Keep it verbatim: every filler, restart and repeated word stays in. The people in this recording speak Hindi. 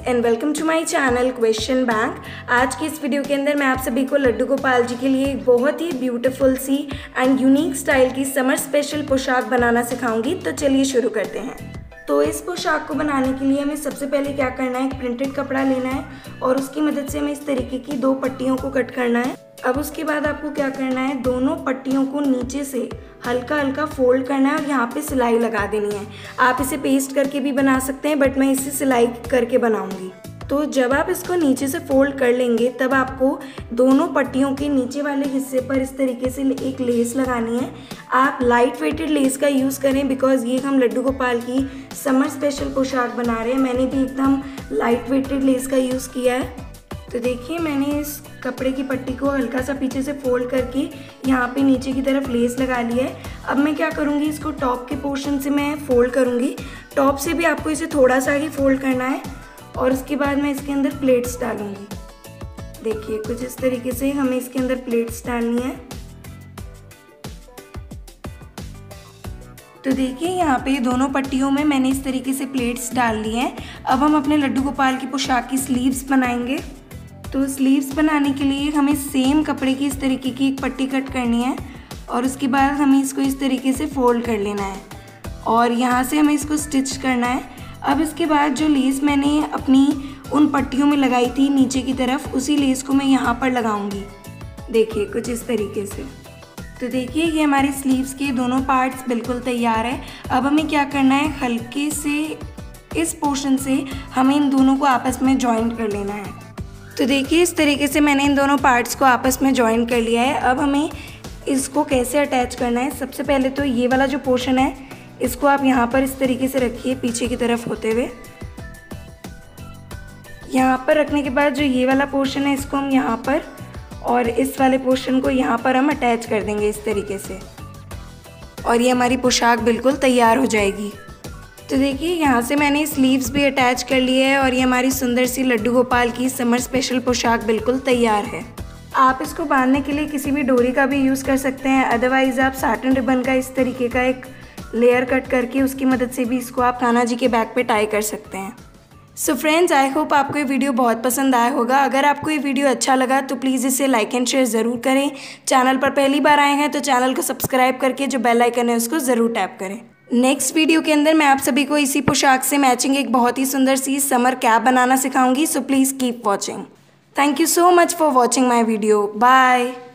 And welcome to my channel question bank. आज की इस वीडियो के अंदर मैं आप सभी को लड्डू गोपाल जी के लिए एक बहुत ही ब्यूटीफुल सी एंड यूनिक स्टाइल की समर स्पेशल पोशाक बनाना सिखाऊंगी। तो चलिए शुरू करते हैं। तो इस पोशाक को बनाने के लिए हमें सबसे पहले क्या करना है, एक प्रिंटेड कपड़ा लेना है और उसकी मदद से हमें इस तरीके की दो पट्टियों को कट करना है। अब उसके बाद आपको क्या करना है, दोनों पट्टियों को नीचे से हल्का हल्का फोल्ड करना है और यहाँ पे सिलाई लगा देनी है। आप इसे पेस्ट करके भी बना सकते हैं, बट मैं इसे सिलाई करके बनाऊंगी। तो जब आप इसको नीचे से फोल्ड कर लेंगे तब आपको दोनों पट्टियों के नीचे वाले हिस्से पर इस तरीके से एक लेस लगानी है। आप लाइट वेटेड लेस का यूज़ करें, बिकॉज ये हम लड्डू गोपाल की समर स्पेशल पोशाक बना रहे हैं। मैंने भी एकदम लाइट वेटेड लेस का यूज़ किया है। तो देखिए, मैंने इस कपड़े की पट्टी को हल्का सा पीछे से फोल्ड करके यहाँ पे नीचे की तरफ लेस लगा ली है। अब मैं क्या करूँगी, इसको टॉप के पोर्शन से मैं फोल्ड करूँगी। टॉप से भी आपको इसे थोड़ा सा ही फोल्ड करना है और उसके बाद मैं इसके अंदर प्लेट्स डालूँगी। देखिए, कुछ इस तरीके से हमें इसके अंदर प्लेट्स डालनी है। तो देखिए, यहाँ पे दोनों पट्टियों में मैंने इस तरीके से प्लेट्स डाल ली हैं। अब हम अपने लड्डू गोपाल की पोशाक की स्लीव्स बनाएंगे। तो स्लीव्स बनाने के लिए हमें सेम कपड़े की इस तरीके की एक पट्टी कट करनी है और उसके बाद हमें इसको इस तरीके से फोल्ड कर लेना है और यहाँ से हमें इसको स्टिच करना है। अब इसके बाद जो लेस मैंने अपनी उन पट्टियों में लगाई थी नीचे की तरफ, उसी लेस को मैं यहाँ पर लगाऊंगी। देखिए, कुछ इस तरीके से। तो देखिए, ये हमारी स्लीव्स के दोनों पार्ट्स बिल्कुल तैयार है। अब हमें क्या करना है, हल्के से इस पोर्शन से हमें इन दोनों को आपस में जॉइंट कर लेना है। तो देखिए, इस तरीके से मैंने इन दोनों पार्ट्स को आपस में जॉइन कर लिया है। अब हमें इसको कैसे अटैच करना है, सबसे पहले तो ये वाला जो पोर्शन है इसको आप यहाँ पर इस तरीके से रखिए पीछे की तरफ होते हुए। यहाँ पर रखने के बाद जो ये वाला पोर्शन है इसको हम यहाँ पर और इस वाले पोर्शन को यहाँ पर हम अटैच कर देंगे इस तरीके से, और ये हमारी पोशाक बिल्कुल तैयार हो जाएगी। तो देखिए, यहाँ से मैंने स्लीव्स भी अटैच कर लिए है और ये हमारी सुंदर सी लड्डू गोपाल की समर स्पेशल पोशाक बिल्कुल तैयार है। आप इसको बांधने के लिए किसी भी डोरी का भी यूज़ कर सकते हैं, अदरवाइज़ आप साटन रिबन का इस तरीके का एक लेयर कट करके उसकी मदद से भी इसको आप कान्हा जी के बैग पे टाई कर सकते हैं। सो फ्रेंड्स, आई होप आपको ये वीडियो बहुत पसंद आया होगा। अगर आपको ये वीडियो अच्छा लगा तो प्लीज़ इसे लाइक एंड शेयर ज़रूर करें। चैनल पर पहली बार आए हैं तो चैनल को सब्सक्राइब करके जो बेल आइकन है उसको ज़रूर टैप करें। नेक्स्ट वीडियो के अंदर मैं आप सभी को इसी पोशाक से मैचिंग एक बहुत ही सुंदर सी समर कैप बनाना सिखाऊंगी। So please keep watching. Thank you so much for watching my video. Bye.